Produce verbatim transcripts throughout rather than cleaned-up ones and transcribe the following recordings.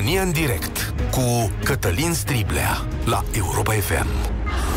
România în direct cu Cătălin Striblea la Europa F M.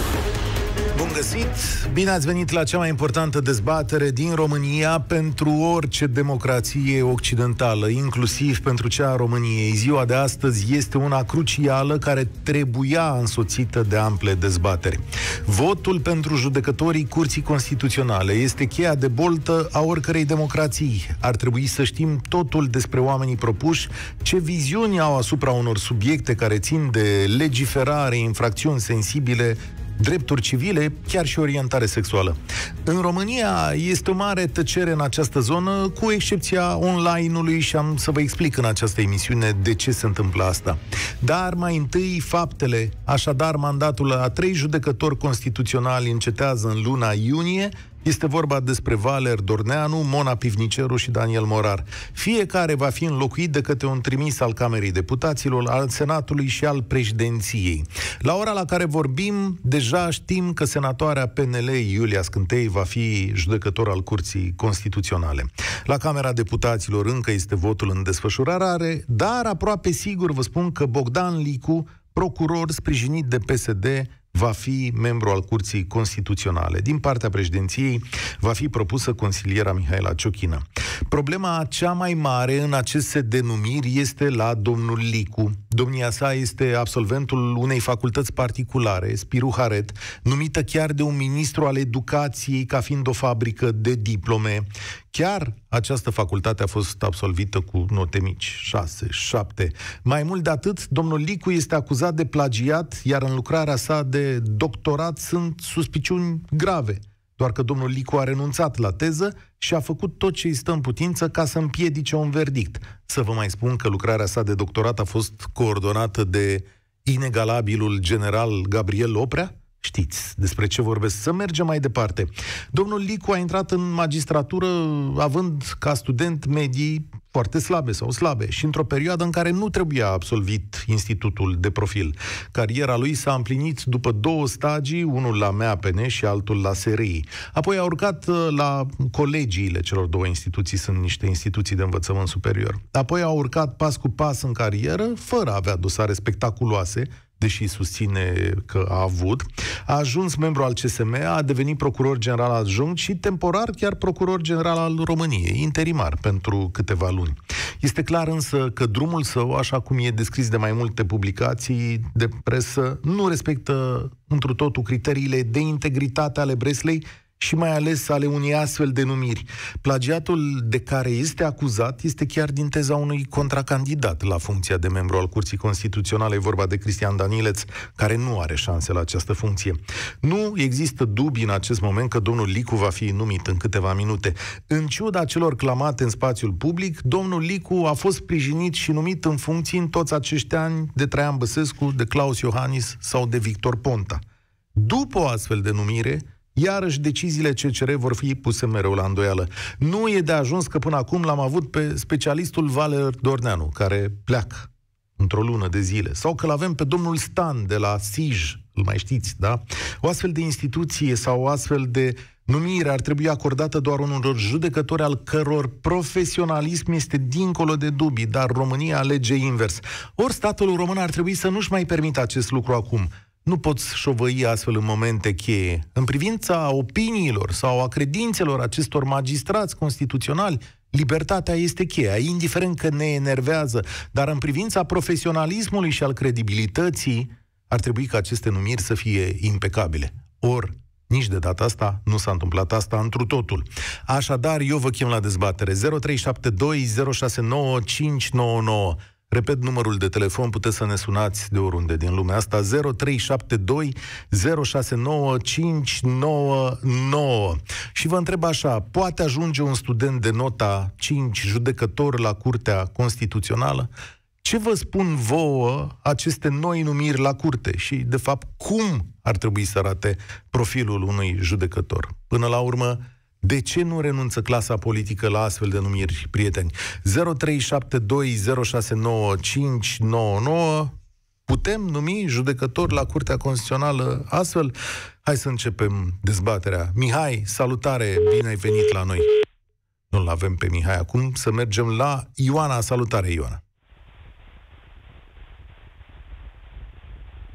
Bun găsit! Bine ați venit la cea mai importantă dezbatere din România pentru orice democrație occidentală, inclusiv pentru cea a României. Ziua de astăzi este una crucială care trebuia însoțită de ample dezbateri. Votul pentru judecătorii Curții Constituționale este cheia de boltă a oricărei democrații. Ar trebui să știm totul despre oamenii propuși, ce viziuni au asupra unor subiecte care țin de legiferare, infracțiuni sensibile, drepturi civile, chiar și orientare sexuală. În România este o mare tăcere în această zonă, cu excepția online-ului, și am să vă explic în această emisiune de ce se întâmplă asta. Dar mai întâi faptele. Așadar, mandatul a trei judecători constituționali încetează în luna iunie. Este vorba despre Valer Dorneanu, Mona Pivniceru și Daniel Morar. Fiecare va fi înlocuit de câte un trimis al Camerei Deputaților, al Senatului și al președinției. La ora la care vorbim, deja știm că senatoarea P N L Iulia Scântei va fi judecător al Curții Constituționale. La Camera Deputaților încă este votul în desfășurare, dar aproape sigur vă spun că Bogdan Licu, procuror sprijinit de P S D, va fi membru al Curții Constituționale. Din partea președinției va fi propusă consiliera Mihaela Ciochină. Problema cea mai mare în aceste denumiri este la domnul Licu. Domnia sa este absolventul unei facultăți particulare, Spiru Haret, numită chiar de un ministru al educației ca fiind o fabrică de diplome. Chiar această facultate a fost absolvită cu note mici, șase, șapte. Mai mult de atât, domnul Licu este acuzat de plagiat, iar în lucrarea sa de doctorat sunt suspiciuni grave. Doar că domnul Licu a renunțat la teză și a făcut tot ce îi stă în putință ca să împiedice un verdict. Să vă mai spun că lucrarea sa de doctorat a fost coordonată de inegalabilul general Gabriel Oprea? Știți despre ce vorbesc. Să mergem mai departe. Domnul Licu a intrat în magistratură având ca student medii foarte slabe sau slabe și într-o perioadă în care nu trebuia absolvit institutul de profil. Cariera lui s-a împlinit după două stagii, unul la M A P N și altul la S R I. Apoi a urcat la colegiile celor două instituții, sunt niște instituții de învățământ superior. Apoi a urcat pas cu pas în carieră, fără a avea dosare spectaculoase, deși susține că a avut, a ajuns membru al C S M, a devenit procuror general adjunct și temporar chiar procuror general al României, interimar pentru câteva luni. Este clar însă că drumul său, așa cum e descris de mai multe publicații de presă, nu respectă întru totul criteriile de integritate ale Breslei și mai ales ale unei astfel de numiri. Plagiatul de care este acuzat este chiar din teza unui contracandidat la funcția de membru al Curții Constituționale. E vorba de Cristian Danileț, care nu are șanse la această funcție. Nu există dubii în acest moment că domnul Licu va fi numit în câteva minute. În ciuda celor clamate în spațiul public, domnul Licu a fost sprijinit și numit în funcții în toți acești ani de Traian Băsescu, de Claus Iohannis sau de Victor Ponta. După o astfel de numire, iarăși deciziile C C R vor fi puse mereu la îndoială. Nu e de ajuns că până acum l-am avut pe specialistul Valer Dorneanu, care pleacă într-o lună de zile, sau că l-avem pe domnul Stan de la S I J, îl mai știți, da? O astfel de instituție sau o astfel de numire ar trebui acordată doar unor judecători al căror profesionalism este dincolo de dubii, dar România alege invers. Ori statul român ar trebui să nu-și mai permită acest lucru acum. Nu poți șovăi astfel în momente cheie. În privința opiniilor sau a credințelor acestor magistrați constituționali, libertatea este cheia, indiferent că ne enervează, dar în privința profesionalismului și al credibilității, ar trebui ca aceste numiri să fie impecabile. Ori, nici de data asta nu s-a întâmplat asta întru totul. Așadar, eu vă chem la dezbatere. zero trei șapte doi zero șase nouă cinci nouă nouă. Repet numărul de telefon, puteți să ne sunați de oriunde din lumea asta, zero trei șapte doi zero șase nouă cinci nouă nouă. Și vă întreb așa, poate ajunge un student de nota cinci judecător la Curtea Constituțională? Ce vă spun vouă aceste noi numiri la curte și, de fapt, cum ar trebui să arate profilul unui judecător? Până la urmă, de ce nu renunță clasa politică la astfel de numiri, prieteni? zero trei șapte doi zero șase nouă cinci nouă nouă. Putem numi judecători la Curtea Constituțională astfel? Hai să începem dezbaterea. Mihai, salutare, bine ai venit la noi. Nu-l avem pe Mihai acum, să mergem la Ioana. Salutare, Ioana.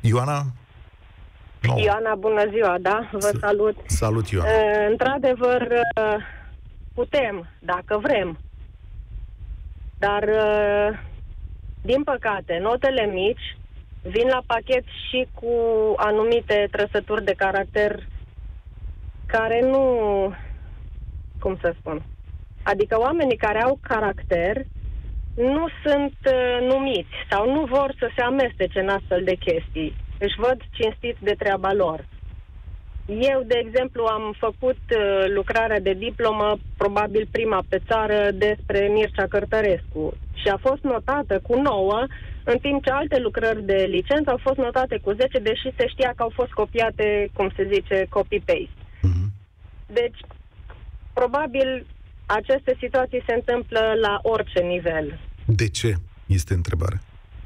Ioana? No. Ioana, bună ziua, da? Vă S- salut. Salut, Ioana. Uh, într-adevăr, uh, putem, dacă vrem. Dar, uh, din păcate, notele mici vin la pachet și cu anumite trăsături de caracter care nu... Cum să spun? Adică oamenii care au caracter nu sunt uh, numiți sau nu vor să se amestece în astfel de chestii. Își văd cinstiți de treaba lor. Eu, de exemplu, am făcut uh, lucrarea de diplomă, probabil prima pe țară, despre Mircea Cărtărescu. Și a fost notată cu nouă, în timp ce alte lucrări de licență au fost notate cu zece, deși se știa că au fost copiate, cum se zice, copy-paste. Mm-hmm. Deci, probabil, aceste situații se întâmplă la orice nivel. De ce? Este întrebarea.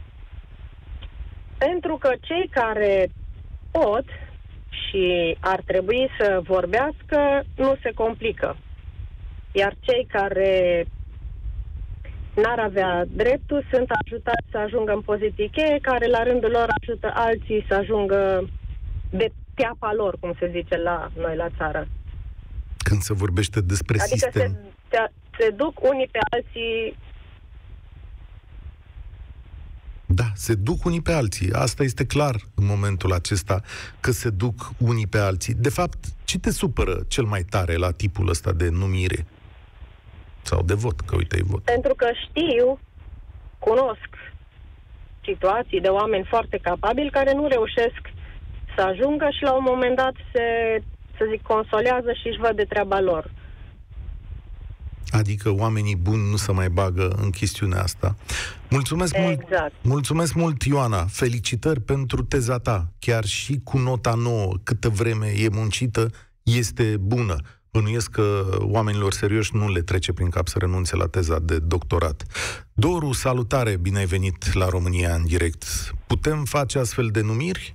Pentru că cei care pot și ar trebui să vorbească, nu se complică. Iar cei care n-ar avea dreptul sunt ajutați să ajungă în poziții cheie, care la rândul lor ajută alții să ajungă de teapa lor, cum se zice la noi la țară. Când se vorbește despre adică sistem... Adică se, se duc unii pe alții. Da, se duc unii pe alții. Asta este clar în momentul acesta, că se duc unii pe alții. De fapt, ce te supără cel mai tare la tipul ăsta de numire? Sau de vot, că uite-i vot. Pentru că știu, cunosc situații de oameni foarte capabili care nu reușesc să ajungă și la un moment dat se, să zic, consolează și își văd de treaba lor. Adică oamenii buni nu se mai bagă în chestiunea asta. Mulțumesc exact. mult, mulțumesc mult, Ioana. Felicitări pentru teza ta. Chiar și cu nota nouă, câtă vreme e muncită, este bună. Bănuiesc că oamenilor serioși nu le trece prin cap să renunțe la teza de doctorat. Doru, salutare, bine ai venit la România în direct. Putem face astfel de numiri?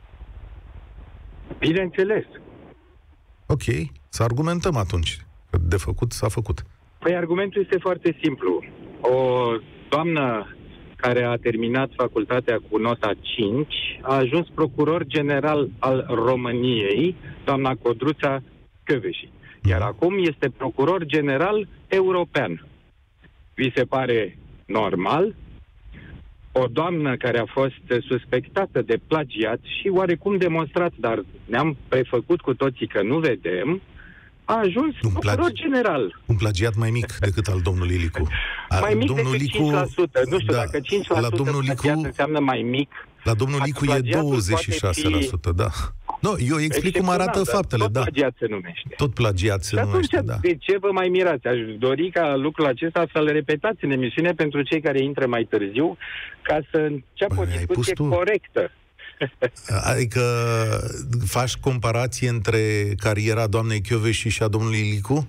Bineînțeles. Ok, să argumentăm atunci. De făcut, s-a făcut. Păi argumentul este foarte simplu. O doamnă care a terminat facultatea cu nota cinci a ajuns procuror general al României, doamna Codruța Kövesi. Iar acum este procuror general european. Vi se pare normal? O doamnă care a fost suspectată de plagiat și oarecum demonstrat, dar ne-am prefăcut cu toții că nu vedem, a ajuns un procuror plagi... general. Un plagiat mai mic decât al domnului Licu. Mai mic domnul decât Licu... cinci la sută. Nu știu, da, dacă cinci la sută la domnul Licu... înseamnă mai mic. La domnul Licu e douăzeci și șase la sută, fi... da. Nu, eu explic cum arată faptele, tot da. Tot plagiat se numește. Tot plagiat se și numește, atunci, da. de ce vă mai mirați? Aș dori ca lucrul acesta să-l repetați în emisiune pentru cei care intră mai târziu, ca să înceapă o discuție corectă. Adică faci comparație între cariera doamnei Kövesi și a domnului Licu?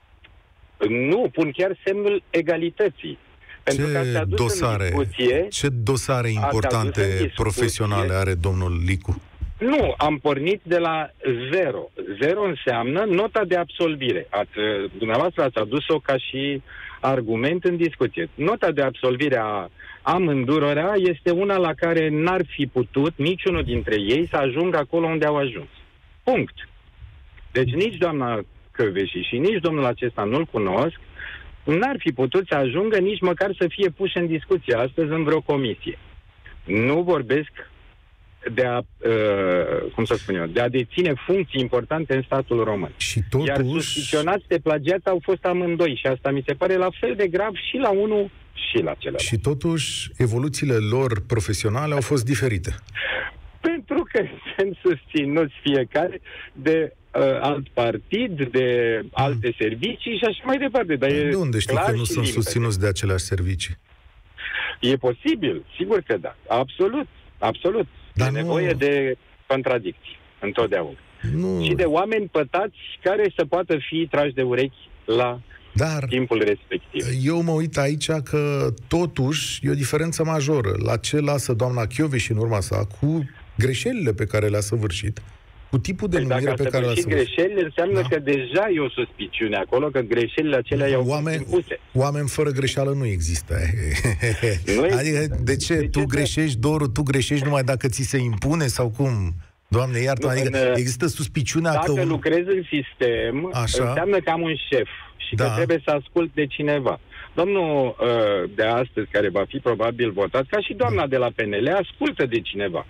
Nu, pun chiar semnul egalității. Pentru ce că ați adus dosare, în discuție, ce dosare importante discuție, profesionale are domnul Licu? Nu, am pornit de la zero. Zero înseamnă nota de absolvire. Ați, dumneavoastră ați adus-o ca și argument în discuție. Nota de absolvire a amândurora este una la care n-ar fi putut niciunul dintre ei să ajungă acolo unde au ajuns. Punct. Deci nici doamna Kövesi și nici domnul acesta nu-l cunosc, n-ar fi putut să ajungă nici măcar să fie puși în discuție astăzi în vreo comisie. Nu vorbesc de a, uh, cum să spun eu, de a deține funcții importante în statul român. Și totuși... Iar suspicionați de plagiat au fost amândoi și asta mi se pare la fel de grav și la unul și la celălalt. Și totuși evoluțiile lor profesionale au fost diferite. Pentru că sunt susținuți fiecare de uh, alt partid, de mm. alte servicii și așa mai departe. Dar de unde știi că nu sunt limpede. susținuți de aceleași servicii? E posibil, sigur că da. Absolut, absolut. Dar e nu... nevoie de contradicții, întotdeauna. Nu... Și de oameni pătați care să poată fi trași de urechi la Dar timpul respectiv. Eu mă uit aici că totuși e o diferență majoră la ce lasă doamna Kövesi în urma sa cu greșelile pe care le-a săvârșit cu tipul de deci numire pe care l-a săvârșit greșeli, înseamnă da. că deja e o suspiciune acolo, că greșelile acelea i-au oameni, fost impuse. Oameni fără greșeală nu există. Nu adică, de ce? De tu ce greșești, Doru, tu greșești numai dacă ți se impune sau cum? Doamne, iartă, adică în, există suspiciunea dacă că... Dacă un... lucrez în sistem, Așa. înseamnă că am un șef și da. că trebuie să ascult de cineva. Domnul uh, de astăzi, care va fi probabil votat, ca și doamna de la P N L, ascultă de cineva.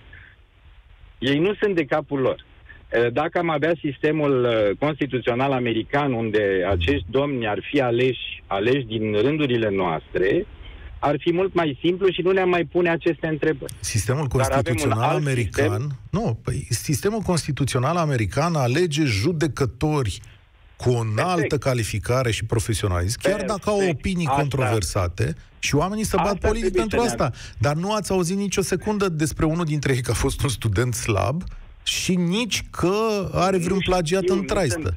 Ei nu sunt de capul lor. Uh, dacă am avea sistemul uh, constituțional american, unde acești domni ar fi aleși, aleși din rândurile noastre, ar fi mult mai simplu și nu ne-am mai pune aceste întrebări. Sistemul constituțional american... Sistem... Nu, păi, sistemul constituțional american alege judecători cu o înaltă Perfect. calificare și profesionalism, chiar Perfect. dacă au opinii asta. controversate, și oamenii se bat politic pentru asta. Dar nu ați auzit nicio secundă despre unul dintre ei că a fost un student slab și nici că are vreun plagiat în traistă.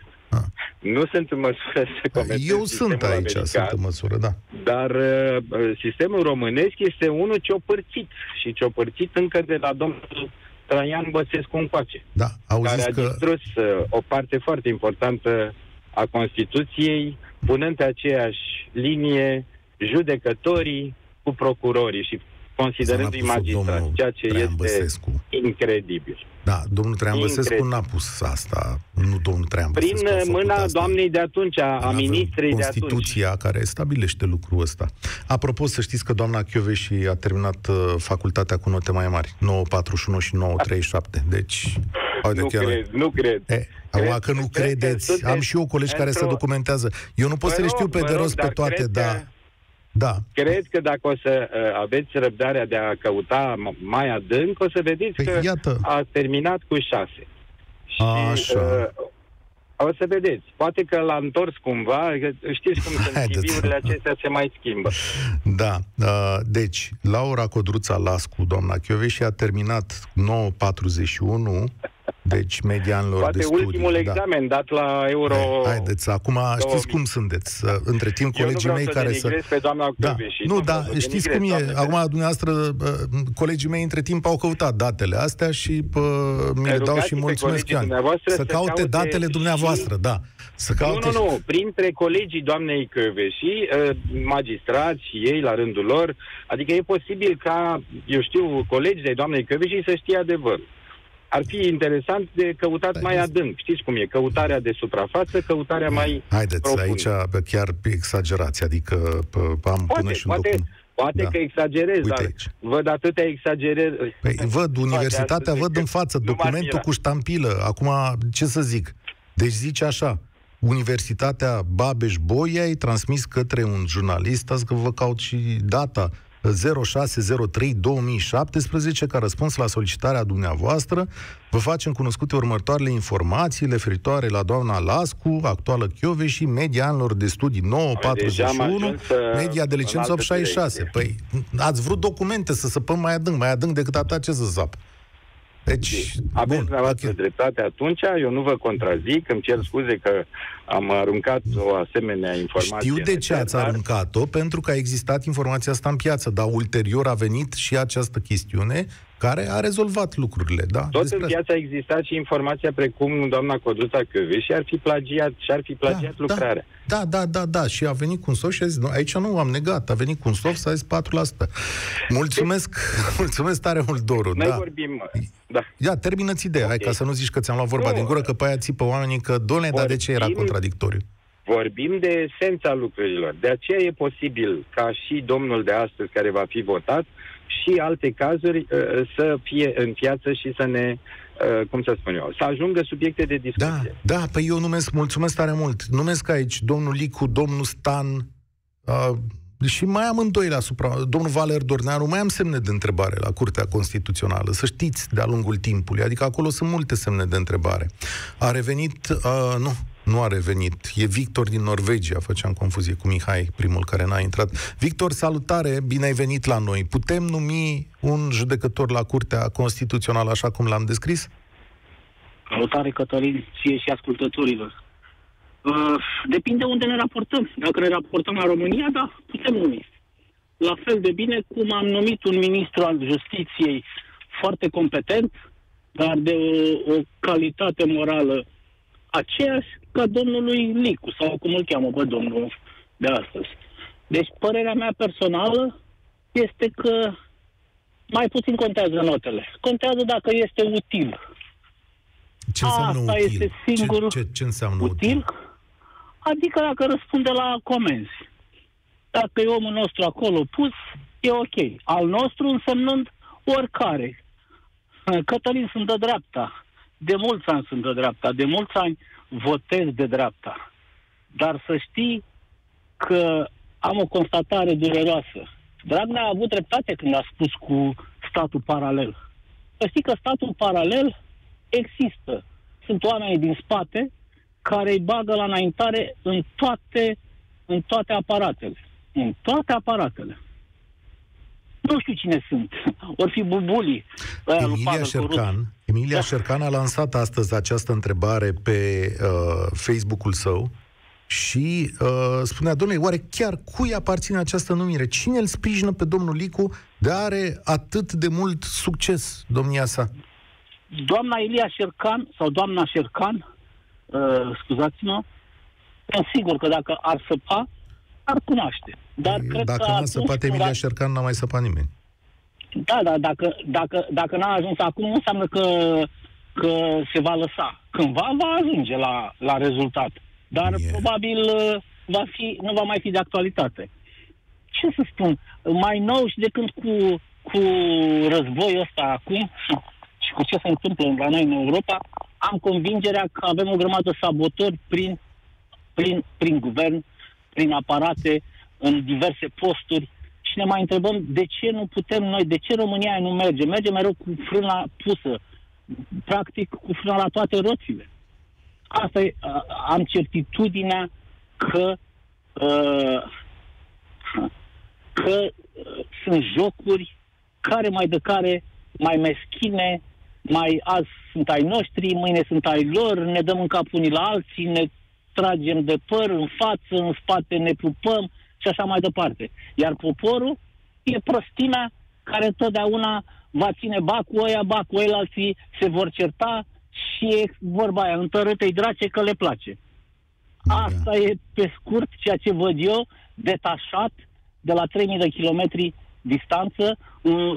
Nu sunt în măsură să comentez. Eu sunt aici, american, sunt în măsură, da. Dar uh, sistemul românesc este unul ciopărțit și ciopărțit încă de la domnul Traian Băsescu încoace. Da, auziți care a că... distrus uh, o parte foarte importantă a Constituției, punând pe aceeași linie judecătorii cu procurorii și considerându-i magistrați, ceea ce Traian este Băsescu. incredibil. Da, domnul Traian Băsescu n-a pus asta, nu domnul Traian Băsescu. Prin mâna asta. doamnei de atunci, a, a ministrei de atunci. Constituția care stabilește lucrul ăsta. Apropo, să știți că doamna Kövesi a terminat uh, facultatea cu note mai mari, nouă patruzeci și unu și nouă treizeci și șapte. Deci, nu chiar... cred, nu cred. E, acum că nu cred credeți, că am și eu colegi care se documentează. Eu nu pot să le știu pe de rost pe toate, dar... Da. Cred că dacă o să uh, aveți răbdarea de a căuta mai adânc, o să vedeți păi, că iată. a terminat cu șase. Și Așa. Uh, o să vedeți. Poate că l-a întors cumva, că știți cum sunt C V-urile acestea, se mai schimbă. Da. Uh, deci, Laura Codruța Lascu, doamna Kövesi, a terminat nouă patruzeci și unu, deci medianilor Poate de studii. ultimul examen da. dat la Euro... Hai, haideți, acum două mii. Știți cum sunteți. Între timp, colegii mei care să... pe doamna da. Kövesi. Nu, da, știți cum e. Acum, dumneavoastră, colegii mei între timp au căutat datele astea și pă, mi le dau și mulțumesc, Ioan. Să, să caute, caute datele dumneavoastră, și... da. Să caute... Nu, nu, nu. Printre colegii doamnei Kövesi, magistrați și ei la rândul lor, adică e posibil ca, eu știu, colegii de doamnei Kövesi să știe adevărul. Ar fi interesant de căutat mai adânc. Știți cum e? Căutarea de suprafață, căutarea mai Haideți, profundă. Aici chiar exagerați, adică am poate, până și poate, un poate da. că exagerez, Uite dar aici. văd atâtea exagerări. Păi, văd universitatea, văd în față, documentul cu ștampilă. Acum, ce să zic? Deci zice așa, Universitatea Babeș-Bolyai ai transmis către un jurnalist, azi că vă caut și data, zero șase zero trei două mii șaptesprezece, ca răspuns la solicitarea dumneavoastră, vă facem cunoscute următoarele informații referitoare la doamna Lascu, actuală Kövesi, media anilor de studii nouă patruzeci și unu, media de licență opt șaizeci și șase. Păi, ați vrut documente să săpăm mai adânc, mai adânc decât atât, ce să sap. Deci, aveți dumneavoastră okay. dreptate atunci, eu nu vă contrazic, îmi cer scuze că am aruncat o asemenea informație. Știu de ce ați aruncat-o, pentru că a existat informația asta în piață, dar ulterior a venit și această chestiune care a rezolvat lucrurile. Da? Tot Despre în piață a existat și informația precum doamna Codruța Kövesi și ar fi plagiat, și ar fi plagiat da, lucrarea. Da, da, da, da, și a venit cu un soft și a zis, nu, aici nu am negat, a venit cu un soft, s-a zis patru la sută. Mulțumesc, mulțumesc tare mult, Doru. Noi da. vorbim, da. Ia, termină-ți ideea, okay. Hai, ca să nu zici că ți-am luat vorba nu, din gură, că pe aia țipă oamenii că, doamne, dar de ce era contradictoriu? Vorbim de esența lucrurilor. De aceea e posibil ca și domnul de astăzi care va fi votat și alte cazuri să fie în piață și să ne, cum să spun eu, să ajungă subiecte de discuție. Da, da, păi eu numesc, mulțumesc tare mult. Numesc aici domnul Licu, domnul Stan, uh, și mai am îndoile asupra, domnul Valer Dorneanu, mai am semne de întrebare la Curtea Constituțională, să știți, de-a lungul timpului, adică acolo sunt multe semne de întrebare. A revenit, uh, nu, nu a revenit, e Victor din Norvegia, făceam confuzie cu Mihai, primul care n-a intrat. Victor, salutare, bine ai venit la noi. Putem numi un judecător la Curtea Constituțională așa cum l-am descris? Salutare, Cătălin, ție și ascultătorilor. Uh, depinde unde ne raportăm. Dacă ne raportăm la România, da, putem numi. La fel de bine cum am numit un ministru al Justiției foarte competent, dar de o, o calitate morală aceeași ca domnului Licu, sau cum îl cheamă pe domnul de astăzi. Deci, părerea mea personală este că mai puțin contează notele. Contează dacă este util. Ce înseamnă Asta util? este singurul ce, ce, ce înseamnă util? util? Adică dacă răspunde la comenzi. Dacă e omul nostru acolo pus, e ok. Al nostru însemnând oricare. Cătălin, sunt de dreapta. De mulți ani sunt de dreapta. De mulți ani votez de dreapta. Dar să știi că am o constatare dureroasă. Dragnea a avut dreptate când a spus cu statul paralel. Să știi că statul paralel există. Sunt oameni din spate care îi bagă la înaintare în toate, în toate aparatele. În toate aparatele. Nu știu cine sunt. Or fi bubulii. Emilia Șercan, Emilia da. Șercan a lansat astăzi această întrebare pe uh, Facebook-ul său și uh, spunea, domnule, oare chiar cui aparține această numire? Cine îl sprijină pe domnul Licu de are atât de mult succes, domnia sa? Doamna Emilia Șercan, sau doamna Șercan, uh, scuzați-mă, sunt sigur că dacă ar săpa, ar cunoaște. Dar e, cred dacă că n-a săpat Emilia a... Șercan, n-a mai săpat nimeni. Da, da, dacă, dacă, dacă n-a ajuns acum, nu înseamnă că, că se va lăsa. Cândva va ajunge la, la rezultat. Dar yeah. probabil va fi, nu va mai fi de actualitate. Ce să spun? Mai nou și de când cu, cu războiul ăsta acum și cu ce se întâmplă la noi în Europa, am convingerea că avem o grămadă sabotori prin, prin, prin guvern, prin aparate, în diverse posturi și ne mai întrebăm de ce nu putem noi, de ce România nu merge? Merge mereu cu frâna pusă, practic cu frâna la toate roțile. Asta e, am certitudinea că uh, că uh, sunt jocuri care mai de care mai meschine, mai azi sunt ai noștri, mâine sunt ai lor, ne dăm în cap unii la alții, ne tragem de păr în față, în spate ne pupăm și așa mai departe. Iar poporul e prostimea care totdeauna va ține bacul ăia, bacul ăia, alții se vor certa și e vorba aia, întărâte-i drace că le place. Asta e pe scurt ceea ce văd eu, detașat de la trei mii de kilometri distanță, un,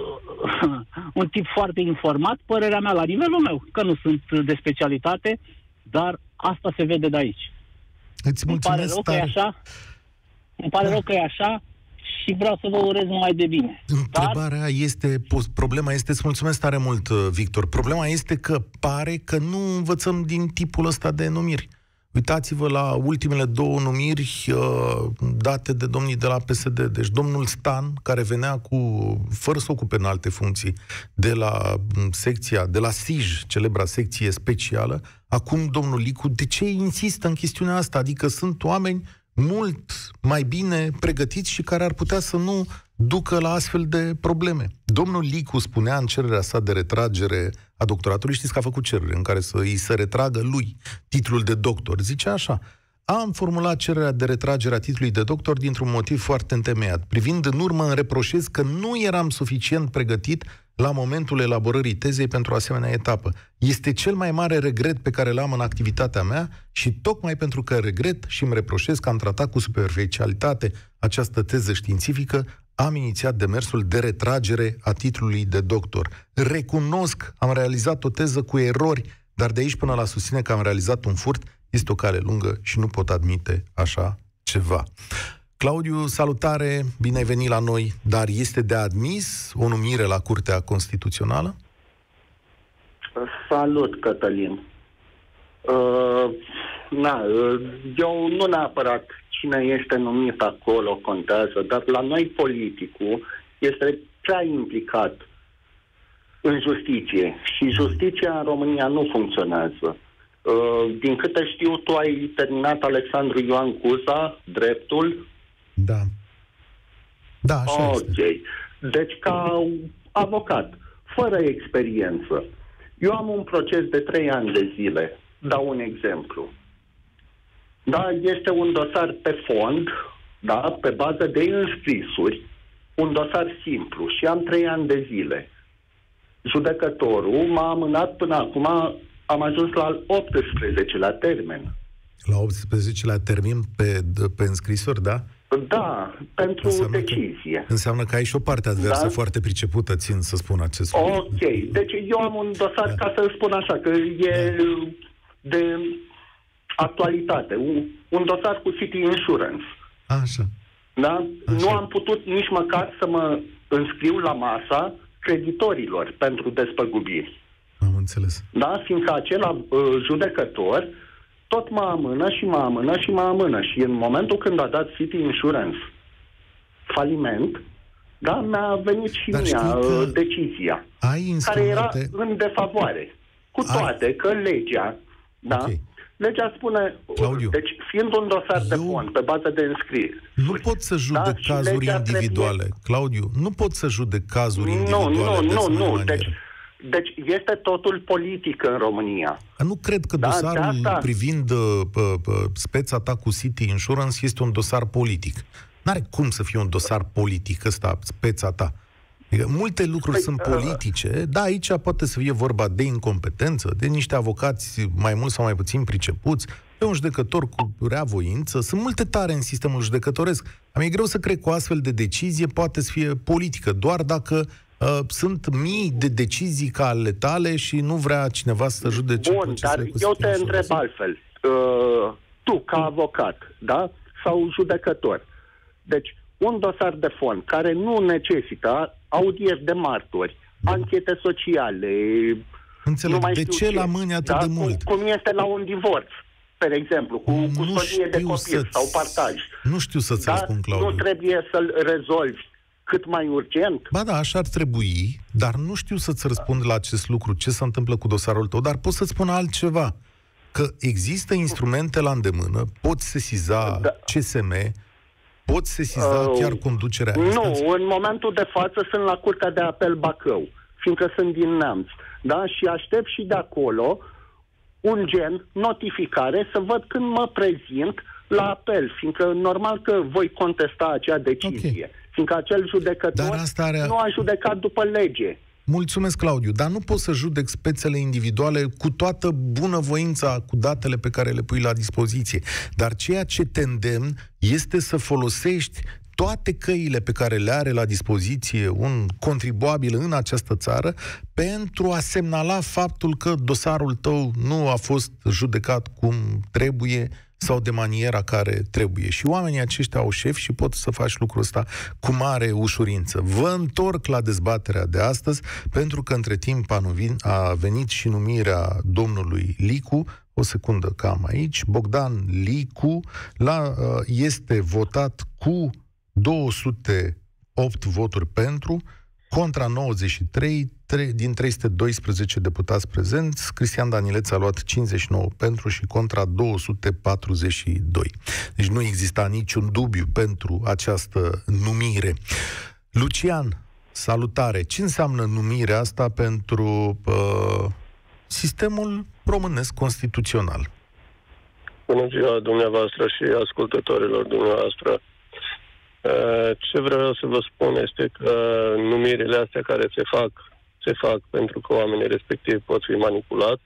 un tip foarte informat, părerea mea la nivelul meu, că nu sunt de specialitate, dar asta se vede de aici. Îți îmi pare rău că e așa, îmi pare da. rău că e așa și vreau să vă urez numai de bine. Întrebarea dar... este, problema este, îți mulțumesc tare mult, Victor, problema este că pare că nu învățăm din tipul ăsta de numiri. Uitați-vă la ultimele două numiri uh, date de domnii de la P S D. Deci domnul Stan, care venea cu, fără să ocupe în alte funcții, de la secția, de la S I J, celebra secție specială, acum domnul Licu, de ce insistă în chestiunea asta? Adică sunt oameni mult mai bine pregătiți și care ar putea să nu ducă la astfel de probleme. Domnul Licu spunea în cererea sa de retragere a doctoratului, știți că a făcut cerere în care să îi se retragă lui titlul de doctor. Zicea așa: am formulat cererea de retragere a titlului de doctor dintr-un motiv foarte întemeiat. Privind în urmă, îmi reproșez că nu eram suficient pregătit la momentul elaborării tezei pentru o asemenea etapă. Este cel mai mare regret pe care l-am în activitatea mea și tocmai pentru că regret și îmi reproșez că am tratat cu superficialitate această teză științifică, am inițiat demersul de retragere a titlului de doctor. Recunosc, am realizat o teză cu erori, dar de aici până la susține că am realizat un furt, este o cale lungă și nu pot admite așa ceva. Claudiu, salutare, bine ai venit la noi, dar este de admis o numire la Curtea Constituțională? Salut, Cătălin. Uh, na, eu nu neapărat cine este numit acolo contează, dar la noi politicul este prea implicat în justiție și justiția în România nu funcționează. Uh, din câte știu, tu ai terminat, Alexandru Ioan Cuza, dreptul? Da. Da, așa Ok. este. Deci, ca avocat, fără experiență, eu am un proces de trei ani de zile. Dau un exemplu. Da, este un dosar pe fond, da, pe bază de înscrisuri, un dosar simplu și am trei ani de zile. judecătorul m-a amânat până acum, am ajuns la al optsprezecelea termen. La optsprezecelea termen pe, pe înscrisori, da? Da, pentru înseamnă decizie. Că, înseamnă că ai și o parte adversă da? foarte pricepută, țin să spun acest lucru. Ok, deci eu am un dosar, da. ca să spun așa, că e da. de actualitate, un, un dosar cu City Insurance. Așa. Da? Așa. Nu am putut nici măcar să mă înscriu la masa creditorilor pentru despăgubiri. Am înțeles. Da? Fiindcă acela uh, judecător tot mă amână și mă amână și mă amână. Și în momentul când a dat City Insurance faliment, da, mi-a venit și Dar mie că decizia, ai care era în defavoare. Cu toate ai... că legea, da, okay. legea spune, Claudiu, deci fiind un dosar eu... de fond, pe bază de înscriere. Nu pot să judec da, cazuri individuale. Trebuie... Claudiu, nu pot să judec cazuri nu, individuale. Nu, nu, nu, deci Deci este totul politic în România. Nu cred că da, dosarul privind uh, uh, speța ta cu City Insurance este un dosar politic. N-are cum să fie un dosar politic ăsta, speța ta. Multe lucruri păi, sunt politice. Uh, da, aici poate să fie vorba de incompetență, de niște avocați mai mult sau mai puțin pricepuți, de un judecător cu rea voință. Sunt multe tare în sistemul judecătoresc. Am e greu să cred că o astfel de decizie poate să fie politică, doar dacă Uh, sunt mii de decizii ca ale tale și nu vrea cineva să judece. Bun, dar eu te întreb altfel. Uh, tu, ca avocat, da? Sau judecător. Deci, un dosar de fond care nu necesită audieri de martori, da. anchete sociale, Înțeleg. De ce la mâini atât da? de mult? Cum, cum este la un divorț, per exemplu, cu custodie de copil sau partaj. Nu știu să-ți da? răspund, Claudiu. Nu trebuie să-l rezolvi cât mai urgent? Ba da, așa ar trebui, dar nu știu să-ți răspund la acest lucru, ce se întâmplă cu dosarul tău, dar pot să-ți spun altceva. Că există instrumente la îndemână, poți sesiza da. C S M, poți sesiza uh, chiar conducerea. Nu, instanței. În momentul de față sunt la Curtea de Apel Bacău, fiindcă sunt din Neamț. Da? Și aștept și de acolo un gen notificare să văd când mă prezint la apel, fiindcă normal că voi contesta acea decizie. Okay. Fiindcă acel judecător are... nu a judecat după lege. Mulțumesc, Claudiu, dar nu poți să judec spețele individuale cu toată bunăvoința, cu datele pe care le pui la dispoziție. Dar ceea ce te îndemn este să folosești toate căile pe care le are la dispoziție un contribuabil în această țară pentru a semnala faptul că dosarul tău nu a fost judecat cum trebuie sau de maniera care trebuie. Și oamenii aceștia au șef și pot să faci lucrul ăsta cu mare ușurință. Vă întorc la dezbaterea de astăzi, pentru că între timp a venit și numirea domnului Licu. O secundă că am aici. Bogdan Licu la, este votat cu două sute opt voturi pentru, contra nouăzeci și trei, din trei sute doisprezece deputați prezenți. Cristian Danileț a luat cincizeci și nouă pentru și contra două sute patruzeci și doi. Deci nu exista niciun dubiu pentru această numire. Lucian, salutare! Ce înseamnă numirea asta pentru uh, sistemul românesc constituțional? Bună ziua dumneavoastră și ascultătorilor dumneavoastră. Ce vreau să vă spun este că numirile astea care se fac, se fac pentru că oamenii respectivi pot fi manipulați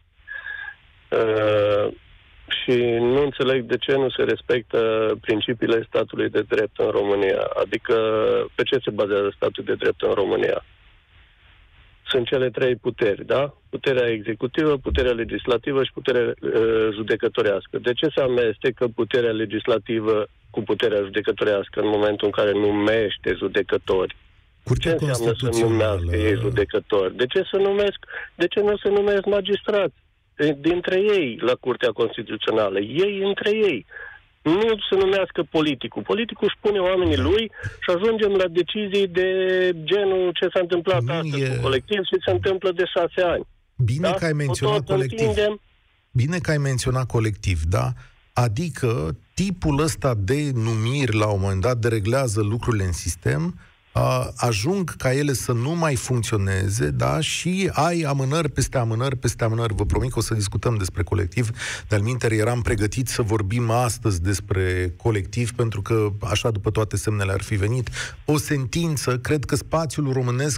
și nu înțeleg de ce nu se respectă principiile statului de drept în România. Adică pe ce se bazează statul de drept în România? Sunt cele trei puteri, da? Puterea executivă, puterea legislativă și puterea uh, judecătorească. De ce se amestecă puterea legislativă cu puterea judecătorească în momentul în care numește judecători? Curtea ce înseamnă să numească ei judecători? De ce, să numesc, de ce nu se numesc magistrați dintre ei la Curtea Constituțională? Ei între ei. Nu se numească politicul. Politicul își pune oamenii lui și ajungem la decizii de genul ce s-a întâmplat nu astăzi e... cu colectiv și se întâmplă de șase ani. Bine da? că ai menționat colectiv. Întindem... Bine că ai menționat colectiv, da? Adică tipul ăsta de numiri la un moment dat dereglează lucrurile în sistem, ajung ca ele să nu mai funcționeze, da? Și ai amânări peste amânări peste amânări. Vă promit că o să discutăm despre colectiv. De-al minteri eram pregătit să vorbim astăzi despre colectiv, pentru că, așa după toate semnele ar fi venit o sentință. Cred că spațiul românesc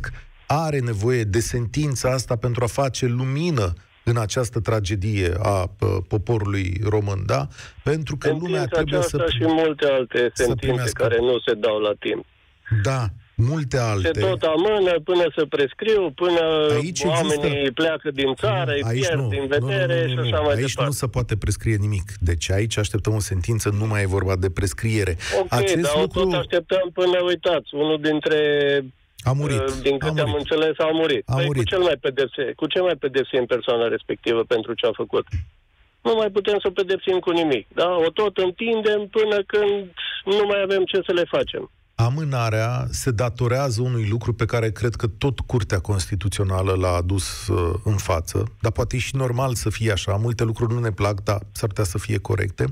are nevoie de sentința asta pentru a face lumină în această tragedie a poporului român, da? Pentru că sentința lumea trebuie să... și multe alte sentințe care nu se dau la timp. Da, multe alte. Se tot amână până să prescriu, până aici oamenii există... pleacă din țară, îi pierd nu. din vedere nu, nu, nu, nu, și așa nu. mai aici departe. nu se poate prescrie nimic. Deci aici așteptăm o sentință, nu mai e vorba de prescriere. Ok, Acest dar lucru... tot așteptăm până, uitați, unul dintre... A murit. Din câte am înțeles, a murit. A păi murit. Cu, cel mai pedepse, cu ce mai pedepsim persoana respectivă pentru ce a făcut? Nu mai putem să o pedepsim cu nimic. Da? O tot întindem până când nu mai avem ce să le facem. Amânarea se datorează unui lucru pe care cred că tot Curtea Constituțională l-a adus uh, în față, dar poate e și normal să fie așa. Multe lucruri nu ne plac, dar s-ar putea să fie corecte.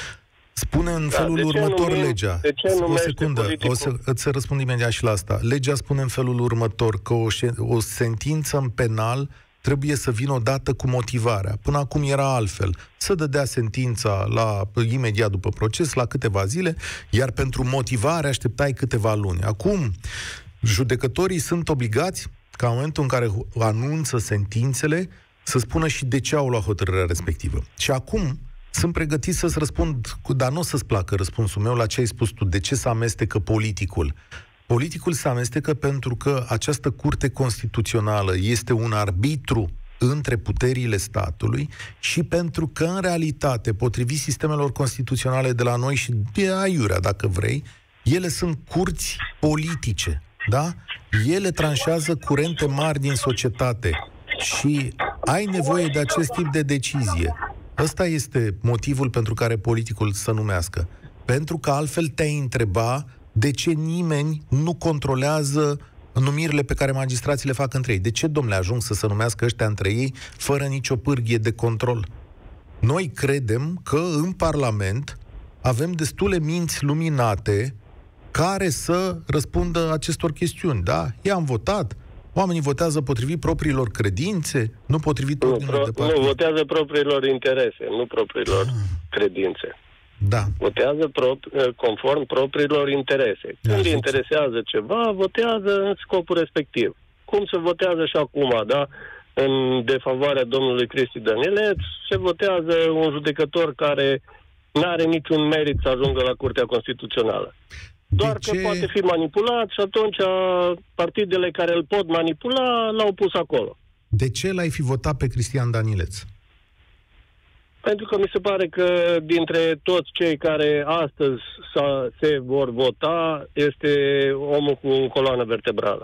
Spune în da, felul următor numim, legea. De ce o secundă, politicul? o să îți răspund imediat și la asta. Legea spune în felul următor că o, o sentință în penal trebuie să vină odată cu motivarea. Până acum era altfel. Să dădea sentința la, imediat după proces, la câteva zile, iar pentru motivare așteptai câteva luni. Acum, judecătorii sunt obligați, ca în momentul în care anunță sentințele, să spună și de ce au luat hotărârea respectivă. Și acum sunt pregătit să-ți răspund, dar nu o să-ți placă răspunsul meu la ce ai spus tu. De ce se amestecă politicul? Politicul se amestecă pentru că această curte constituțională este un arbitru între puterile statului și pentru că, în realitate, potrivit sistemelor constituționale de la noi și de aiurea, dacă vrei, ele sunt curți politice, da? Ele tranșează curente mari din societate și ai nevoie de acest tip de decizie. Ăsta este motivul pentru care politicul se numească. Pentru că altfel te-ai întreba de ce nimeni nu controlează numirile pe care magistrații le fac între ei. De ce, domnule, ajung să se numească ăștia între ei fără nicio pârghie de control? Noi credem că în Parlament avem destule minți luminate care să răspundă acestor chestiuni. Da? I-am votat. Oamenii votează potrivit propriilor credințe, nu potrivit nu, ordinilor de partid. Nu, votează propriilor interese, nu propriilor ah. credințe. Da. Votează pro- conform propriilor interese. Când îi interesează ceva, votează în scopul respectiv. Cum se votează și acum, da? În defavoarea domnului Cristi Danileț, se votează un judecător care nu are niciun merit să ajungă la Curtea Constituțională. Doar ce... că poate fi manipulat și atunci partidele care îl pot manipula l-au pus acolo. De ce l-ai fi votat pe Cristian Danileț? Pentru că mi se pare că dintre toți cei care astăzi se vor vota este omul cu coloană vertebrală.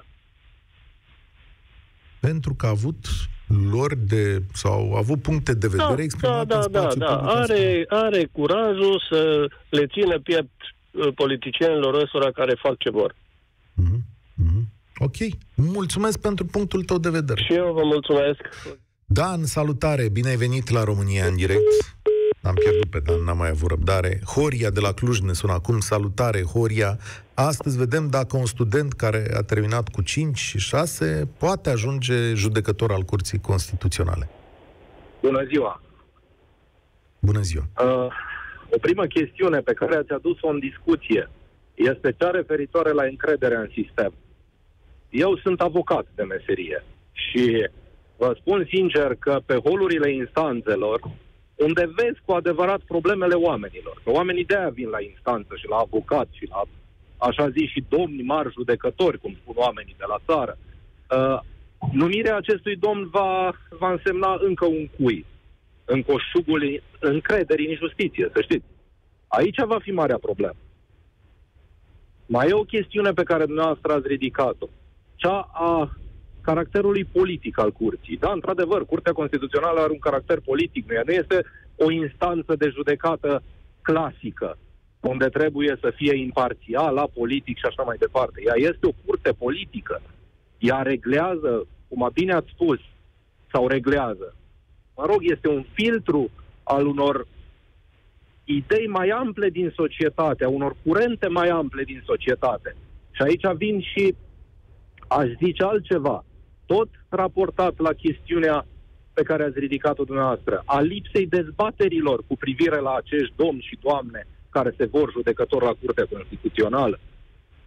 Pentru că a avut lor de, sau a avut puncte de vedere da, exprimate da, în spațiu da, da. public. Are, are curajul să le țină piept politicienilor ăstora care fac ce vor. Mm-hmm. Mm-hmm. Ok. Mulțumesc pentru punctul tău de vedere. Și eu vă mulțumesc. Dan, salutare! Bine ai venit la România în direct. Am pierdut pe Dan, n-am mai avut răbdare. Horia de la Cluj ne sună acum. Salutare, Horia! Astăzi vedem dacă un student care a terminat cu cinci și șase poate ajunge judecător al Curții Constituționale. Bună ziua! Bună ziua! Uh, o primă chestiune pe care ați adus-o în discuție este cea referitoare la încrederea în sistem. Eu sunt avocat de meserie și vă spun sincer că pe holurile instanțelor, unde vezi cu adevărat problemele oamenilor, că oamenii de-aia vin la instanță și la avocat și la, așa zis, și domni mari judecători, cum spun oamenii de la țară, uh, numirea acestui domn va, va însemna încă un cui în coșugul încrederii în justiție, să știți. Aici va fi marea problemă. Mai e o chestiune pe care dumneavoastră ați ridicat-o, cea a caracterului politic al curții. Da, într-adevăr, Curtea Constituțională are un caracter politic, nu este o instanță de judecată clasică, unde trebuie să fie imparțială, politic și așa mai departe. Ea este o curte politică. Ea reglează, cum a bine ați spus, sau reglează. Mă rog, este un filtru al unor idei mai ample din societate, a unor curente mai ample din societate. Și aici vin și, aș zice altceva, tot raportat la chestiunea pe care ați ridicat-o dumneavoastră, a lipsei dezbaterilor cu privire la acești domni și doamne care se vor judecători la Curtea Constituțională.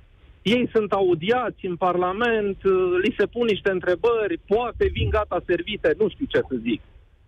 Ei sunt audiați în Parlament, li se pun niște întrebări, poate vin gata servite, nu știu ce să zic.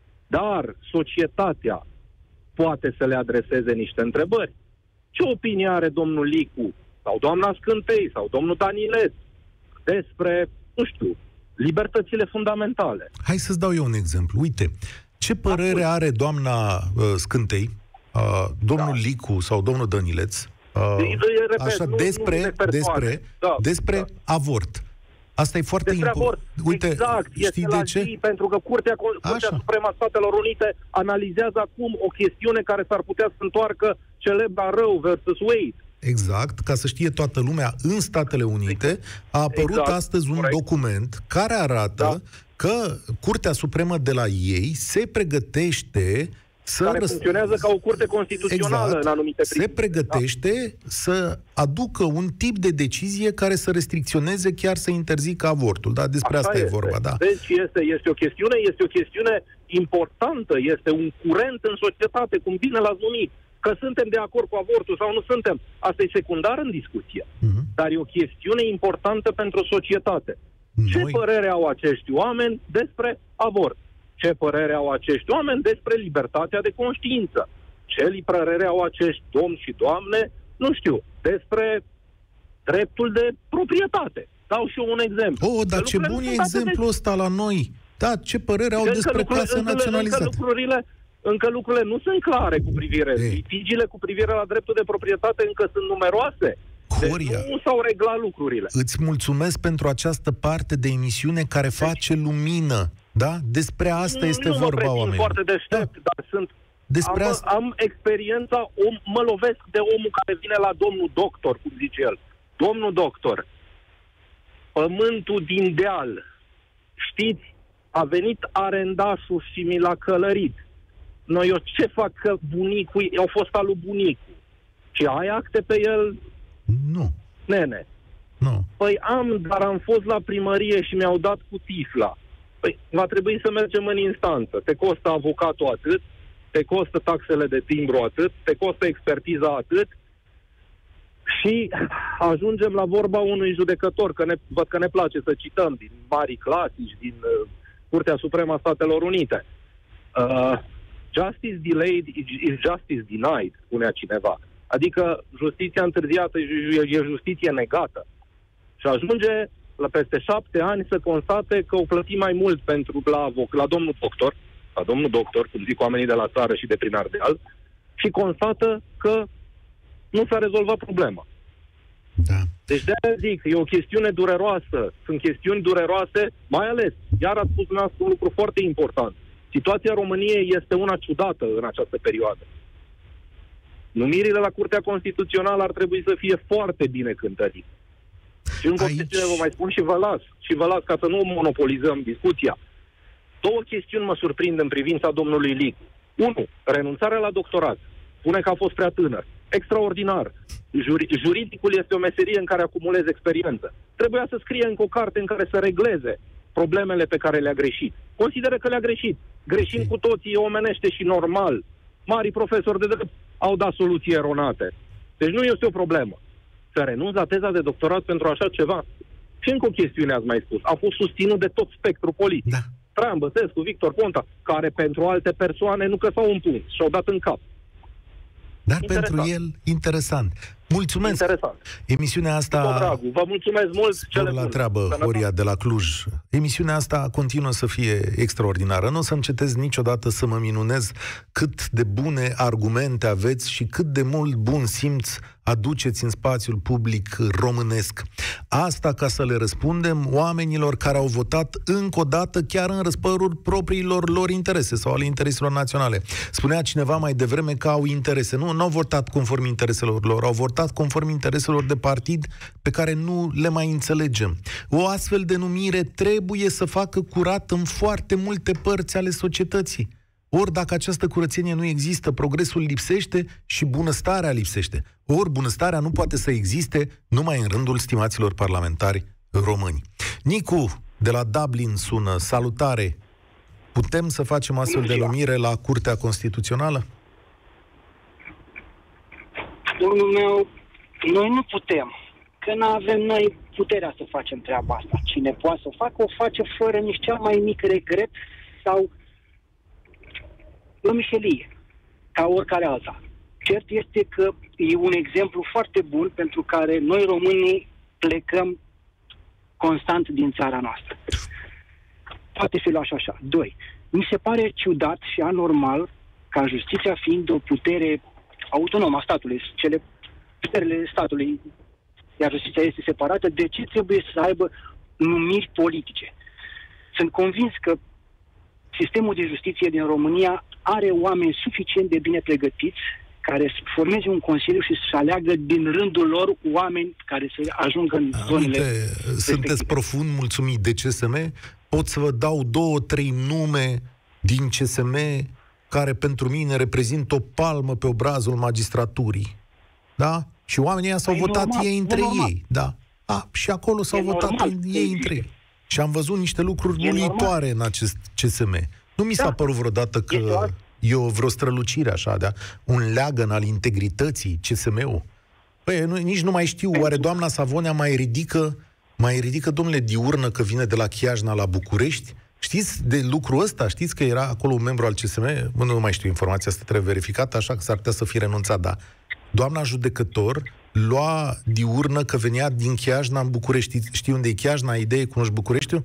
Dar societatea poate să le adreseze niște întrebări. Ce opinie are domnul Licu sau doamna Scântei sau domnul Danilescu despre, nu știu, libertățile fundamentale? Hai să-ți dau eu un exemplu. Uite, ce părere are doamna uh, Scântei, uh, domnul da. Licu sau domnul Dănileț, uh, repet, așa, nu, despre, nu despre, da, despre da. avort? Asta e foarte important. Uite, exact, este la de ce? zi, pentru că Curtea, Curtea Supremă a Statelor Unite analizează acum o chestiune care s-ar putea să întoarcă celebra Roe versus Wade. Exact, ca să știe toată lumea, în Statele Unite a apărut exact. astăzi un Corect. document care arată da. că Curtea Supremă de la ei se pregătește să... Care funcționează ca o curte constituțională exact. în anumite se pregătește da. să aducă un tip de decizie care să restricționeze, chiar să interzică avortul. Da? Despre Așa asta este. e vorba, da. Deci este, este o chestiune, este o chestiune importantă, este un curent în societate, cum bine l-ați numit. Că suntem de acord cu avortul sau nu suntem, asta e secundar în discuție. Uh-huh. Dar e o chestiune importantă pentru societate. Noi... Ce părere au acești oameni despre avort? Ce părere au acești oameni despre libertatea de conștiință? Ce părere au acești domni și doamne, nu știu, despre dreptul de proprietate? Dau și eu un exemplu. Oh, dar ce bun e exemplul ăsta la noi. Da, ce părere au despre casă naționalizată? Încă lucrurile, încă lucrurile nu sunt clare cu privire. Ei. Litigiile cu privire la dreptul de proprietate încă sunt numeroase. Horia, deci nu s-au reglat lucrurile. Îți mulțumesc pentru această parte de emisiune care deci, face lumină. Da? Despre asta nu, este nu vorba oamenilor. Nu mă foarte deștept, da. dar sunt... Despre am, asta... am experiența, om, mă lovesc de omul care vine la domnul doctor, cum zice el. Domnul doctor, pământul din deal, știți, a venit arendașul și mi l-a călărit. Noi eu ce fac că bunicul, au fost al lui bunicul? Și ai acte pe el? Nu. Nene. Nu. Păi am, dar am fost la primărie și mi-au dat cu tifla. Păi va trebui să mergem în instanță. Te costă avocatul atât, te costă taxele de timbru atât, te costă expertiza atât și ajungem la vorba unui judecător, că ne, văd că ne place să cităm din mari clasici, din uh, Curtea Supremă a Statelor Unite. Uh, justice delayed is justice denied, spunea cineva. Adică justiția întârziată e justiție negată. Și ajunge la peste șapte ani să constate că o plăti mai mult pentru la, avoc, la domnul doctor, la domnul doctor, cum zic oamenii de la țară și de prin Ardeal, și constată că nu s-a rezolvat problema. Da. Deci de-aia zic, e o chestiune dureroasă, sunt chestiuni dureroase, mai ales, iar ați spus dumneavoastră un lucru foarte important. Situația României este una ciudată în această perioadă. Numirile la Curtea Constituțională ar trebui să fie foarte bine cântărite. Și încă Aici... o chestiune vă mai spun și vă las, și vă las ca să nu monopolizăm discuția. Două chestiuni mă surprind în privința domnului Licu. Unu, renunțarea la doctorat. Spune că a fost prea tânăr. Extraordinar. Juri- juridicul este o meserie în care acumulezi experiență. Trebuia să scrie încă o carte în care să regleze problemele pe care le-a greșit. Consideră că le-a greșit. Greșind okay. cu toții omenește și normal. Marii profesori de drept au dat soluții eronate. Deci nu este o problemă. Să renunți la teza de doctorat pentru așa ceva. Și încă o chestiune ați mai spus. A fost susținut de tot spectrul politic. Da. Traian Băsescu, Victor Ponta, care pentru alte persoane nu căsau un punct și-au dat în cap. Dar interesant. Pentru el, interesant. Mulțumesc! Interesant. Emisiunea asta... Dragul, vă mulțumesc mult! Spor la treabă, Horia de la Cluj. Emisiunea asta continuă să fie extraordinară. Nu o să încetez niciodată să mă minunez cât de bune argumente aveți și cât de mult bun simț aduceți în spațiul public românesc. Asta ca să le răspundem oamenilor care au votat încă o dată chiar în răspărul propriilor lor interese sau ale intereselor naționale. Spunea cineva mai devreme că au interese. Nu, nu au votat conform intereselor lor, au votat conform intereselor de partid pe care nu le mai înțelegem. O astfel de numire trebuie să facă curat în foarte multe părți ale societății. Ori dacă această curățenie nu există, progresul lipsește și bunăstarea lipsește. Ori bunăstarea nu poate să existe numai în rândul stimaților parlamentari români. Nicu de la Dublin sună. Salutare! Putem să facem astfel de numire la Curtea Constituțională? Domnul meu, noi nu putem. că nu avem noi puterea să facem treaba asta. Cine poate să o facă, o face fără nici cel mai mic regret sau o mișelie, ca oricare alta. Cert este că e un exemplu foarte bun pentru care noi românii plecăm constant din țara noastră. Poate fi luat și așa. Doi, mi se pare ciudat și anormal ca justiția fiind o putere autonomă a statului, cele puterile statului, iar justiția este separată, de ce trebuie să aibă numiri politice? Sunt convins că sistemul de justiție din România are oameni suficient de bine pregătiți care să formeze un consiliu și să aleagă din rândul lor oameni care să ajungă în zonele respective. Sunteți profund mulțumit de C S M? Pot să vă dau două, trei nume din C S M care pentru mine reprezintă o palmă pe obrazul magistraturii. Da? Și oamenii ăia s-au e votat normal, ei între ei. Da. A, și acolo s-au e votat normal, ei între ei. Și am văzut niște lucruri uluitoare în acest C S M. Nu mi s-a da. părut vreodată că e o vreo strălucire așa, de un leagăn al integrității C S M-ul. Păi, nu, nici nu mai știu, oare doamna Savonea mai ridică, mai ridică, domnule, diurnă că vine de la Chiajna la București? Știți de lucrul ăsta? Știți că era acolo un membru al C S M? Nu mai știu, informația asta trebuie verificată, așa că s-ar putea să fie renunțat, da. Doamna judecător lua diurnă că venea din Chiajna în București. Știi unde e Chiajna? Idee, cunoști Bucureștiul?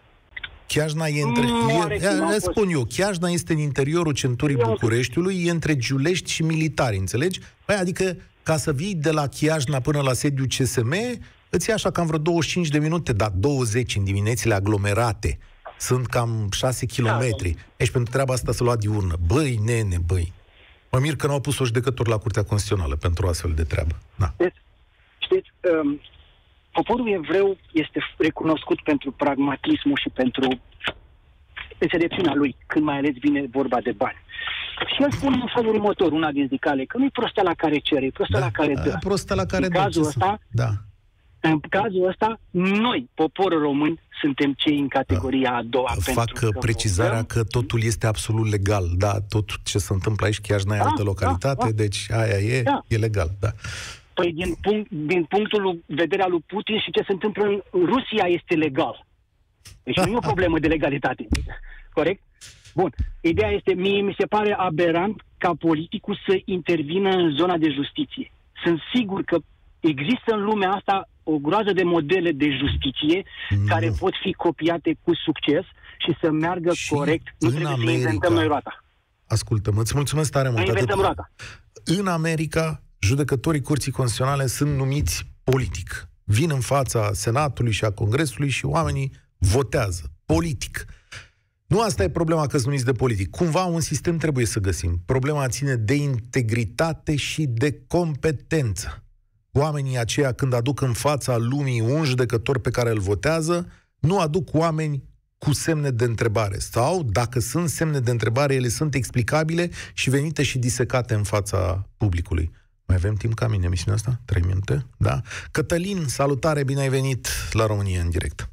Chiajna e între... E, e, spun eu, Chiajna este în interiorul centurii Bucureștiului, e între Giulești și Militari, înțelegi? Păi, adică, ca să vii de la Chiajna până la sediul C S M, îți ia așa cam vreo douăzeci și cinci de minute, dar douăzeci în diminețile aglomerate. Sunt cam șase kilometri. Deci pentru treaba asta să lua diurnă. Băi, nene, băi. Mă mir că n-au pus-o judecători la Curtea Constituțională pentru astfel de treabă. Da. Știți, știți um, poporul evreu este recunoscut pentru pragmatismul și pentru înțelepciunea lui, când mai ales vine vorba de bani. Și el spune în felul următor, una din zicale, că nu-i prostea la care cere, e prostea da, la care dă. Prostea la care în dă. Cazul ăsta, da. În cazul ăsta, noi, poporul român, suntem cei în categoria a doua. Fac că precizarea că totul este absolut legal. Da, tot ce se întâmplă aici, chiar n-ai da, altă localitate, da, da. Deci aia e, da. e legal. Da. Păi din, punct, din punctul de vedere al lui Putin și ce se întâmplă în Rusia este legal. Deci nu e o problemă de legalitate. Corect? Bun. Ideea este, mie mi se pare aberant ca politicul să intervină în zona de justiție. Sunt sigur că există în lumea asta o groază de modele de justiție mm. care pot fi copiate cu succes și să meargă și corect. Nu trebuie America, să inventăm noi roata. Ascultă-mă, îți mulțumesc tare mult. Nu inventăm roata. În America, judecătorii Curții Constituționale sunt numiți politic. Vin în fața Senatului și a Congresului și oamenii votează. Politic. Nu asta e problema că sunt numiți de politic. Cumva un sistem trebuie să găsim. Problema ține de integritate și de competență. Oamenii aceia, când aduc în fața lumii un judecător pe care îl votează, nu aduc oameni cu semne de întrebare. Sau, dacă sunt semne de întrebare, ele sunt explicabile și venite și disecate în fața publicului. Mai avem timp ca mine emisiunea asta? Trei minute? Da? Cătălin, salutare, bine ai venit la România în direct.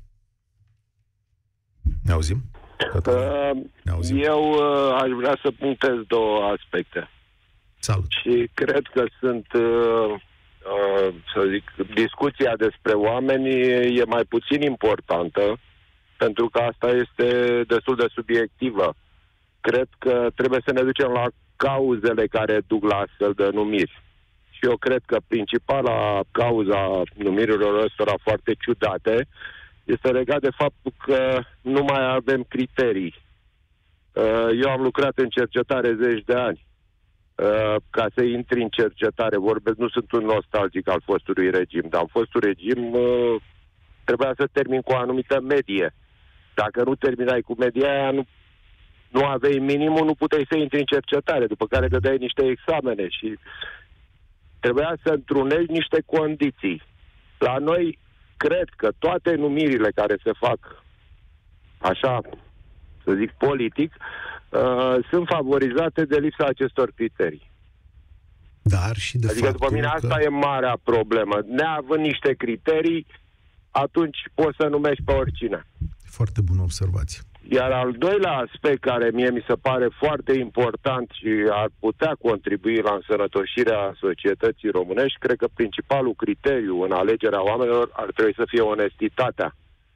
Ne auzim? Uh, ne auzim? Eu uh, aș vrea să punctez două aspecte. Salut. Și cred că sunt... Uh, Uh, să zic, discuția despre oameni e mai puțin importantă, pentru că asta este destul de subiectivă. Cred că trebuie să ne ducem la cauzele care duc la astfel de numiri. Și eu cred că principala cauza numirilor ăstora foarte ciudate este legat de faptul că nu mai avem criterii. Uh, eu am lucrat în cercetare zeci de ani. Uh, ca să intri în cercetare, vorbesc, nu sunt un nostalgic al fostului regim, dar în fostul regim uh, trebuia să termin cu o anumită medie. Dacă nu terminai cu media aia, nu, nu aveai minimul, nu puteai să intri în cercetare, după care dădeai niște examene și trebuia să întrunești niște condiții. La noi, cred că toate numirile care se fac așa, să zic, politic, Uh, sunt favorizate de lipsa acestor criterii. Dar și de adică, după mine, că... asta e marea problemă. Neavând niște criterii, atunci poți să numești pe oricine. Foarte bună observație. Iar al doilea aspect care mie mi se pare foarte important și ar putea contribui la însănătoșirea societății românești, cred că principalul criteriu în alegerea oamenilor ar trebui să fie onestitatea.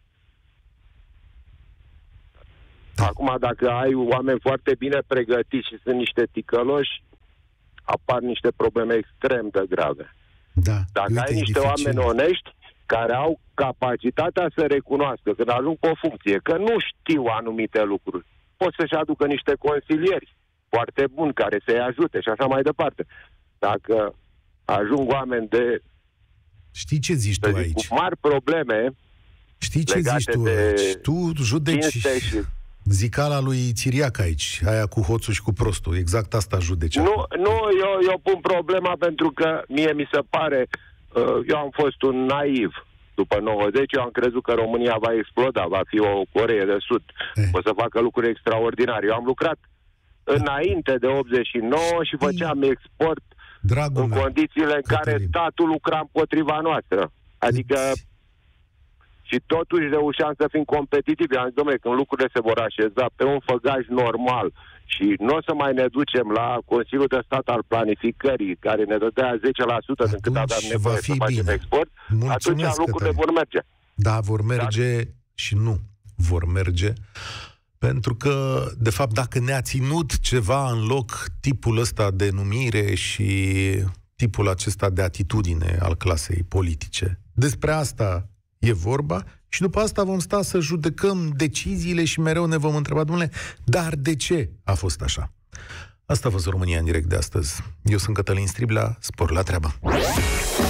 Acum, dacă ai oameni foarte bine pregătiți și sunt niște ticăloși, apar niște probleme extrem de grave. Da. Dacă Uite, ai niște dificil. oameni onești care au capacitatea să recunoască când ajung pe o funcție, că nu știu anumite lucruri, pot să-și aducă niște consilieri foarte buni care să-i ajute și așa mai departe. Dacă ajung oameni de... Știi ce zici tu zic, aici? cu mari probleme. Știi ce zici tu aici? Tu judeci și... zicala lui Țiriac aici, aia cu hoțul și cu prostul, exact asta judeci. Nu, nu eu, eu pun problema pentru că mie mi se pare, eu am fost un naiv după nouăzeci, eu am crezut că România va exploda, va fi o Coreie de Sud, eh. o să facă lucruri extraordinare. Eu am lucrat înainte de optzeci și nouă și făceam export Dragul în meu, condițiile în Cătălin. care statul lucra împotriva noastră. Adică și totuși reușeam să fim competitivi. Am zis, dom'le, când lucrurile se vor așeza pe un făgaș normal și nu o să mai ne ducem la Consiliul de Stat al Planificării, care ne dădea zece la sută din cât aveam nevoie să facem bine. export, Mulțumesc, atunci lucrurile Cătălin. vor merge. Da, vor merge Dar... și nu vor merge, pentru că, de fapt, dacă ne-a ținut ceva în loc tipul ăsta de numire și tipul acesta de atitudine al clasei politice, despre asta e vorba și după asta vom sta să judecăm deciziile și mereu ne vom întreba, domnule, dar de ce a fost așa? Asta a fost România în direct de astăzi. Eu sunt Cătălin Striblea, spor la treabă.